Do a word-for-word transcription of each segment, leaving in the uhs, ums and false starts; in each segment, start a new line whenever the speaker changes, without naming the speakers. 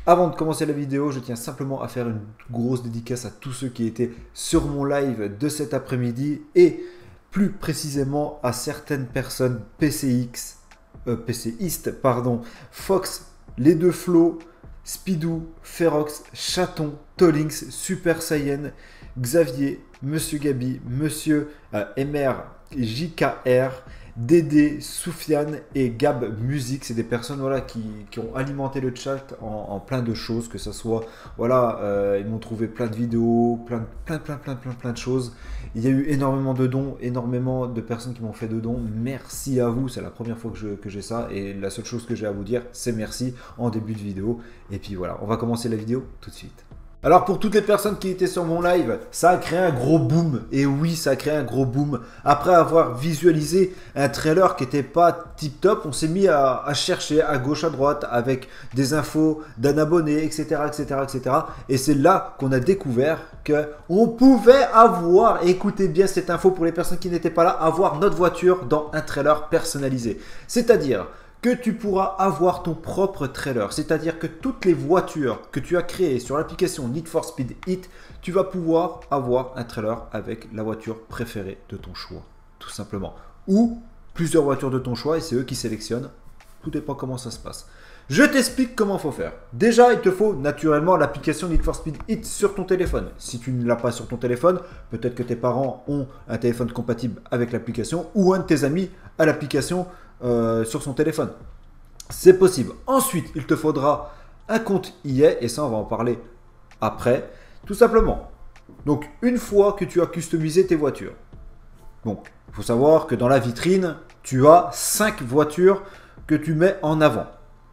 Avant de commencer la vidéo, je tiens simplement à faire une grosse dédicace à tous ceux qui étaient sur mon live de cet après-midi et plus précisément à certaines personnes P C X, euh, PCistes, pardon, Fox, les deux Flots, Speedoo, Ferox, Chaton, Tolinx, Super Saiyan, Xavier, Monsieur Gabi, Monsieur euh, M R, J K R, Dédé, Soufiane et Gab Musique. C'est des personnes voilà, qui, qui ont alimenté le chat en, en plein de choses, que ce soit, voilà, euh, ils m'ont trouvé plein de vidéos, plein, plein, plein, plein, plein, plein de choses. Il y a eu énormément de dons, énormément de personnes qui m'ont fait de dons. Merci à vous, c'est la première fois que, je, que j'ai ça et la seule chose que j'ai à vous dire, c'est merci en début de vidéo. Et puis voilà, on va commencer la vidéo tout de suite. Alors pour toutes les personnes qui étaient sur mon live, ça a créé un gros boom. Et oui, ça a créé un gros boom. Après avoir visualisé un trailer qui n'était pas tip top, on s'est mis à, à chercher à gauche, à droite avec des infos d'un abonné, et cetera, et cetera, et cetera. Et c'est là qu'on a découvert qu'on pouvait avoir, et écoutez bien cette info pour les personnes qui n'étaient pas là, avoir notre voiture dans un trailer personnalisé. C'est-à-dire que tu pourras avoir ton propre trailer, c'est-à-dire que toutes les voitures que tu as créées sur l'application Need for Speed Heat, tu vas pouvoir avoir un trailer avec la voiture préférée de ton choix, tout simplement. Ou plusieurs voitures de ton choix et c'est eux qui sélectionnent. Tout dépend comment ça se passe. Je t'explique comment il faut faire. Déjà, il te faut naturellement l'application Need for Speed Heat sur ton téléphone. Si tu ne l'as pas sur ton téléphone, peut-être que tes parents ont un téléphone compatible avec l'application ou un de tes amis a l'application Euh, sur son téléphone. C'est possible. Ensuite, il te faudra un compte I A et ça, on va en parler après. Tout simplement. Donc, une fois que tu as customisé tes voitures, donc, il faut savoir que dans la vitrine, tu as cinq voitures que tu mets en avant.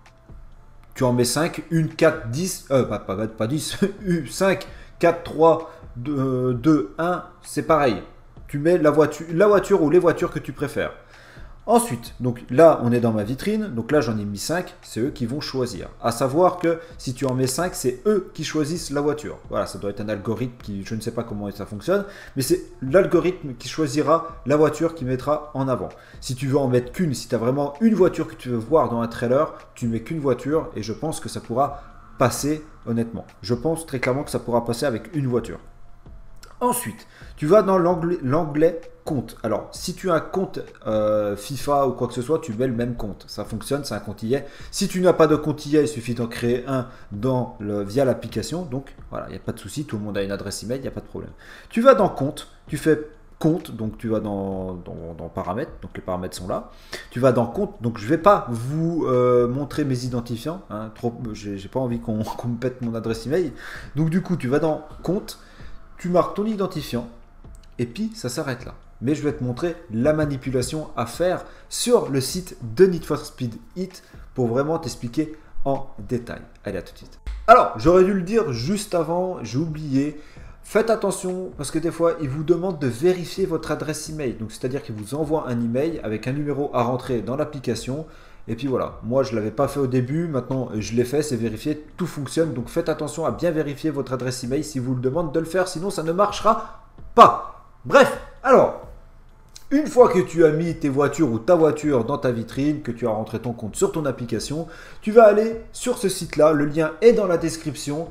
Tu en mets cinq, une, quatre, dix, euh, pas, pas, pas dix, cinq, quatre, trois, deux, deux, un, c'est pareil. Tu mets la voiture, la voiture ou les voitures que tu préfères. Ensuite, donc là, on est dans ma vitrine. Donc là, j'en ai mis cinq. C'est eux qui vont choisir. À savoir que si tu en mets cinq, c'est eux qui choisissent la voiture. Voilà, ça doit être un algorithme qui, je ne sais pas comment ça fonctionne, mais c'est l'algorithme qui choisira la voiture qui mettra en avant. Si tu veux en mettre qu'une, si tu as vraiment une voiture que tu veux voir dans un trailer, tu mets qu'une voiture et je pense que ça pourra passer honnêtement. Je pense très clairement que ça pourra passer avec une voiture. Ensuite, tu vas dans l'onglet compte. Alors, si tu as un compte euh, FIFA ou quoi que ce soit, tu mets le même compte. Ça fonctionne, c'est un compte I A. Si tu n'as pas de compte I A, il suffit d'en créer un dans le, via l'application. Donc, voilà, il n'y a pas de souci. Tout le monde a une adresse email, il n'y a pas de problème. Tu vas dans compte, tu fais compte, donc tu vas dans, dans, dans paramètres. Donc, les paramètres sont là. Tu vas dans compte. Donc, je ne vais pas vous euh, montrer mes identifiants. Hein, trop, j'ai pas envie qu'on qu'on me pète mon adresse email. Donc, du coup, tu vas dans compte. Tu marques ton identifiant et puis ça s'arrête là. Mais je vais te montrer la manipulation à faire sur le site de Need for Speed Heat pour vraiment t'expliquer en détail. Allez, à tout de suite. Alors, j'aurais dû le dire juste avant, j'ai oublié. Faites attention parce que des fois, ils vous demandent de vérifier votre adresse email. Donc, c'est-à-dire qu'ils vous envoient un email avec un numéro à rentrer dans l'application. Et puis voilà, moi je ne l'avais pas fait au début, maintenant je l'ai fait, c'est vérifié, tout fonctionne. Donc faites attention à bien vérifier votre adresse email si vous le demande de le faire, sinon ça ne marchera pas. Bref, alors, une fois que tu as mis tes voitures ou ta voiture dans ta vitrine, que tu as rentré ton compte sur ton application, tu vas aller sur ce site-là, le lien est dans la description.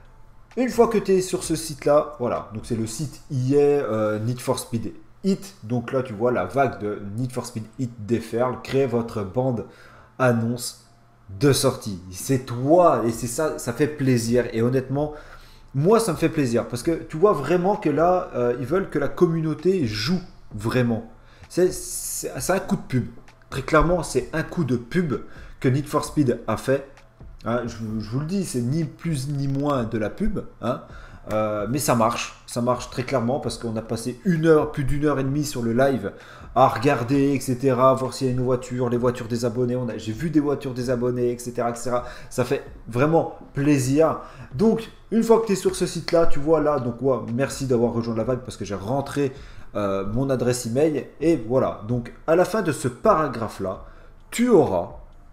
Une fois que tu es sur ce site-là, voilà, donc c'est le site I A euh, Need for Speed Heat. Donc là, tu vois la vague de Need for Speed Heat déferle. Créez votre bande annonce de sortie. C'est toi et c'est ça, ça fait plaisir. Et honnêtement, moi, ça me fait plaisir parce que tu vois vraiment que là, euh, ils veulent que la communauté joue vraiment. C'est un coup de pub. Très clairement, c'est un coup de pub que Need for Speed a fait. Hein, je, je vous le dis, c'est ni plus ni moins de la pub. Hein. Euh, mais ça marche, ça marche très clairement parce qu'on a passé une heure, plus d'une heure et demie sur le live à regarder, et cetera, voir s'il y a une voiture, les voitures des abonnés. J'ai vu des voitures des abonnés, et cetera, et cetera. Ça fait vraiment plaisir. Donc, une fois que tu es sur ce site-là, tu vois là, donc ouais, merci d'avoir rejoint la vague parce que j'ai rentré euh, mon adresse email. Et voilà, donc à la fin de ce paragraphe-là, tu auras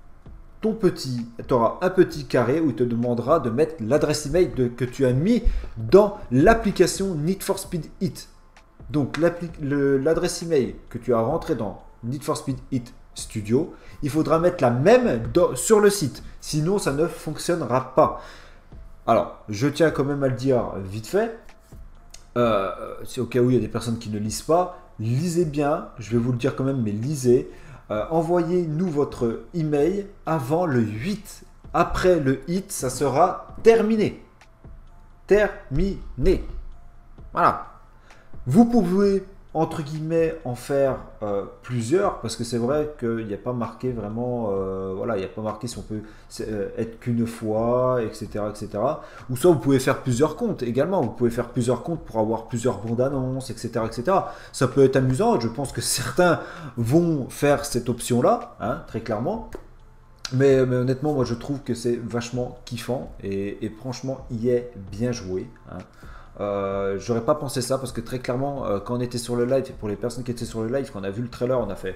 ton petit, tu auras un petit carré où il te demandera de mettre l'adresse email de, que tu as mis dans l'application Need for Speed Heat. Donc l'adresse email que tu as rentré dans Need for Speed Heat Studio, il faudra mettre la même dans, sur le site. Sinon, ça ne fonctionnera pas. Alors, je tiens quand même à le dire vite fait. Euh, c'est au cas où il y a des personnes qui ne lisent pas. Lisez bien, je vais vous le dire quand même, mais lisez. Euh, Envoyez-nous votre email avant le huit. Après le huit, ça sera terminé. Terminé. Voilà. Vous pouvez, entre guillemets, en faire euh, plusieurs, parce que c'est vrai qu'il n'y a pas marqué vraiment, euh, voilà, il n'y a pas marqué si on peut euh, être qu'une fois, et cetera, et cetera. Ou soit vous pouvez faire plusieurs comptes également, vous pouvez faire plusieurs comptes pour avoir plusieurs bandes annonces, et cetera, et cetera. Ça peut être amusant, je pense que certains vont faire cette option-là, hein, très clairement. Mais, mais honnêtement, moi je trouve que c'est vachement kiffant et, et franchement, il est bien joué. Hein. Euh, J'aurais pas pensé ça parce que très clairement, euh, quand on était sur le live, et pour les personnes qui étaient sur le live, quand on a vu le trailer, on a fait.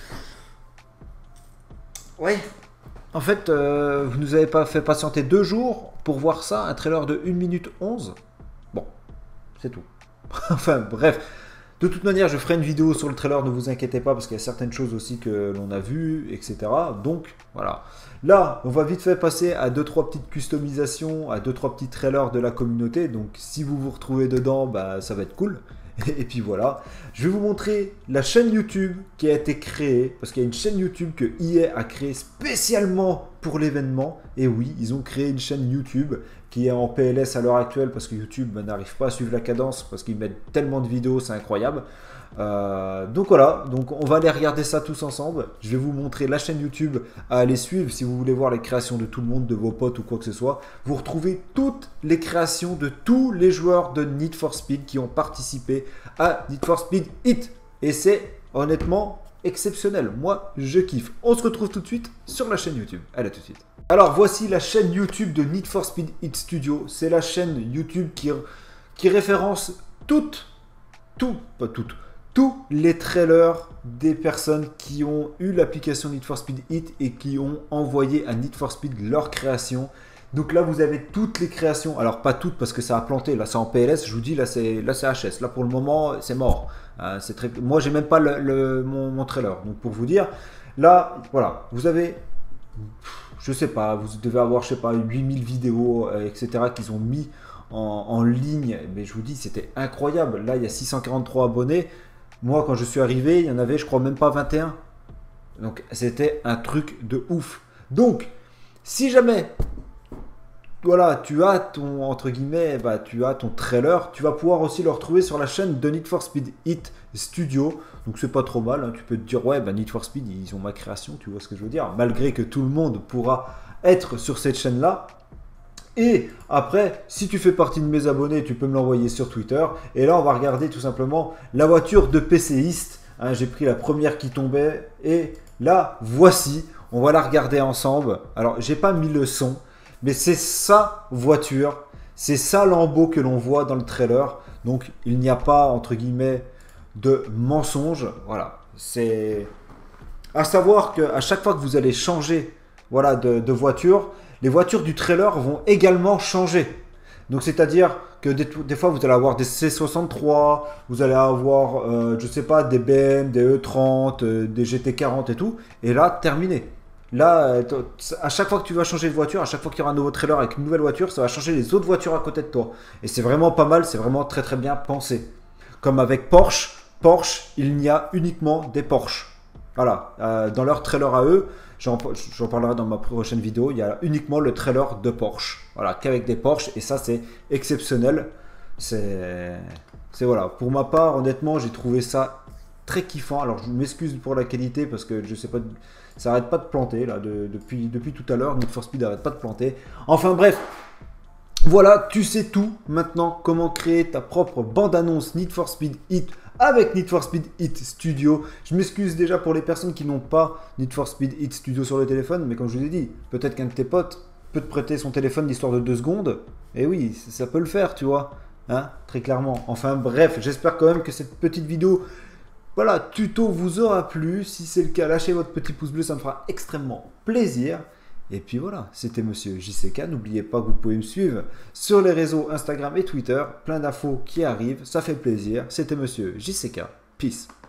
Ouais, en fait, euh, vous nous avez pas fait patienter deux jours pour voir ça, un trailer de une minute onze. Bon, c'est tout. Enfin, bref. De toute manière, je ferai une vidéo sur le trailer, ne vous inquiétez pas, parce qu'il y a certaines choses aussi que l'on a vues, et cetera. Donc, voilà. Là, on va vite fait passer à deux trois petites customisations, à deux trois petits trailers de la communauté. Donc, si vous vous retrouvez dedans, bah, ça va être cool. Et puis voilà. Je vais vous montrer la chaîne YouTube qui a été créée, parce qu'il y a une chaîne YouTube que E A a créée spécialement pour l'événement. Et oui, ils ont créé une chaîne YouTube qui est en P L S à l'heure actuelle parce que YouTube bah, n'arrive pas à suivre la cadence parce qu'ils mettent tellement de vidéos, c'est incroyable. Euh, donc voilà, donc on va aller regarder ça tous ensemble. Je vais vous montrer la chaîne YouTube à aller suivre si vous voulez voir les créations de tout le monde, de vos potes ou quoi que ce soit. Vous retrouvez toutes les créations de tous les joueurs de Need for Speed qui ont participé à Need for Speed Heat. Et c'est honnêtement exceptionnel. Moi, je kiffe. On se retrouve tout de suite sur la chaîne YouTube. Allez, à tout de suite. Alors, voici la chaîne YouTube de Need for Speed Heat Studio. C'est la chaîne YouTube qui, qui référence toutes, tout, pas toutes, tous les trailers des personnes qui ont eu l'application Need for Speed Heat et qui ont envoyé à Need for Speed leur création. Donc là, vous avez toutes les créations. Alors, pas toutes parce que ça a planté. Là, c'est en P L S. Je vous dis, là, c'est là, c'est H S. Là, pour le moment, c'est mort. Euh, c'est très... Moi, j'ai même pas le, le, mon, mon trailer. Donc, pour vous dire, là, voilà, vous avez... Je sais pas, vous devez avoir, je sais pas, huit mille vidéos, euh, et cetera qu'ils ont mis en, en ligne. Mais je vous dis, c'était incroyable. Là, il y a six cent quarante-trois abonnés. Moi, quand je suis arrivé, il y en avait, je crois, même pas vingt et un. Donc, c'était un truc de ouf. Donc, si jamais, voilà, tu as ton, entre guillemets, bah, tu as ton trailer, tu vas pouvoir aussi le retrouver sur la chaîne de Need for Speed Heat Studio. Donc, c'est pas trop mal. Hein. Tu peux te dire, ouais, bah, Need for Speed, ils ont ma création, tu vois ce que je veux dire. Malgré que tout le monde pourra être sur cette chaîne-là. Et après, si tu fais partie de mes abonnés, tu peux me l'envoyer sur Twitter. Et là, on va regarder tout simplement la voiture de PCiste. Hein, j'ai pris la première qui tombait. Et là, voici. On va la regarder ensemble. Alors, j'ai pas mis le son. Mais c'est sa voiture. C'est ça Lambo que l'on voit dans le trailer. Donc, il n'y a pas, entre guillemets, de mensonge. Voilà. C'est à savoir qu'à chaque fois que vous allez changer voilà, de, de voiture, les voitures du trailer vont également changer. Donc, c'est-à-dire que des, des fois, vous allez avoir des C soixante-trois, vous allez avoir, euh, je sais pas, des B M, des E trente, euh, des G T quarante et tout. Et là, terminé. Là, à chaque fois que tu vas changer de voiture, à chaque fois qu'il y aura un nouveau trailer avec une nouvelle voiture, ça va changer les autres voitures à côté de toi. Et c'est vraiment pas mal, c'est vraiment très très bien pensé. Comme avec Porsche, Porsche, il n'y a uniquement des Porsche. Voilà, euh, dans leur trailer à eux, j'en parlerai dans ma prochaine vidéo, il y a uniquement le trailer de Porsche. Voilà, qu'avec des Porsche, et ça c'est exceptionnel. C'est voilà, pour ma part, honnêtement, j'ai trouvé ça très kiffant. Alors je m'excuse pour la qualité parce que je sais pas, ça arrête pas de planter là de, depuis, depuis tout à l'heure. Need for Speed arrête pas de planter. Enfin bref, voilà, tu sais tout maintenant comment créer ta propre bande-annonce Need for Speed Heat avec Need for Speed Heat Studio. Je m'excuse déjà pour les personnes qui n'ont pas Need for Speed Heat Studio sur le téléphone, mais comme je vous ai dit, peut-être qu'un de tes potes peut te prêter son téléphone l'histoire de deux secondes. Et oui, ça peut le faire, tu vois, hein, très clairement. Enfin bref, j'espère quand même que cette petite vidéo, voilà, tuto vous aura plu. Si c'est le cas, lâchez votre petit pouce bleu, ça me fera extrêmement plaisir. Et puis voilà, c'était Monsieur J C K. N'oubliez pas que vous pouvez me suivre sur les réseaux Instagram et Twitter. Plein d'infos qui arrivent, ça fait plaisir. C'était Monsieur J C K. Peace.